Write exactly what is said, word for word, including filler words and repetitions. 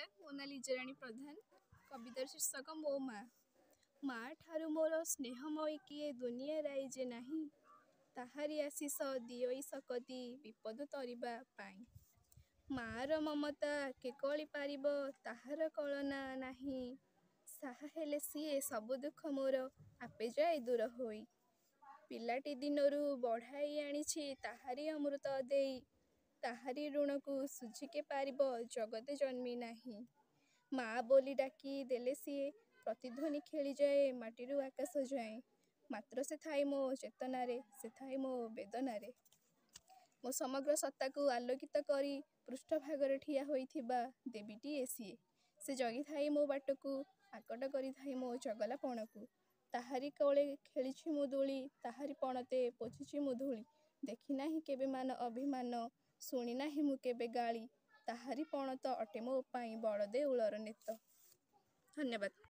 ନମସ୍କାର, ମୋ ନାଁ ଲିଜାରାଣୀ ପ୍ରଧାନ। କବିତାର ଶୀର୍ଷକ ମୋ ମା। ମା ଠାରୁ ମୋର ସ୍ନେହମୟୀ କିଏ ଦୁନିଆରେ ଯେ ନାହିଁ, ତାହାରି ଆଶିଷ ଦିଅଇ ସକତି ବିପଦ ତରିବା ପାଇଁ। ମା'ର ମମତା କେକଳି ପାରିବ ତାହାର କଳନା ନାହିଁ, ସାହା ହେଲେ ସିଏ ସବୁ ଦୁଃଖ ମୋର ଆପେ ଯାଏ ଦୂର ହୋଇ। ପିଲାଟି ଦିନରୁ ବଢ଼ାଇ ଆଣିଛି ତାହାରି ଅମୃତ ଦେଇ, ତାହାରି ଋଣକୁ ଶୁଝିକେ ପାରିବ ଜଗତେ ଜନ୍ମି ନାହିଁ। ମା ବୋଲି ଡାକି ଦେଲେ ସିଏ ପ୍ରତିଧ୍ୱନି ଖେଳିଯାଏ ମାଟିରୁ ଆକାଶ ଯାଏଁ, ମାତ୍ର ସେ ଥାଏ ମୋ ଚେତନାରେ, ସେ ଥାଏ ମୋ ବେଦନାରେ। ମୋ ସମଗ୍ର ସତ୍ତାକୁ ଆଲୋକିତ କରି ପୃଷ୍ଠଭାଗରେ ଠିଆ ହୋଇଥିବା ଦେବୀଟିଏ ସିଏ। ସେ ଜଗିଥାଏ ମୋ ବାଟକୁ, ଆକଟ କରିଥାଏ ମୋ ଚଗଲାପଣକୁ। ତାହାରି କୋଳେ ଖେଳିଛି ମୁଁ ଦୋଳି, ତାହାରି ପଣତେ ପୋଛିଛି ମୁଁ ଧୂଳି। ଦେଖି ନାହିଁ କେବେ ମାନ ଅଭିମାନ, ଶୁଣି ନାହିଁ ମୁଁ କେବେ ଗାଳି, ତାହାରି ପଣତ ଅଟେ ମୋ ପାଇଁ ବଡ଼ ଦେଉଳର ନେତ। ଧନ୍ୟବାଦ।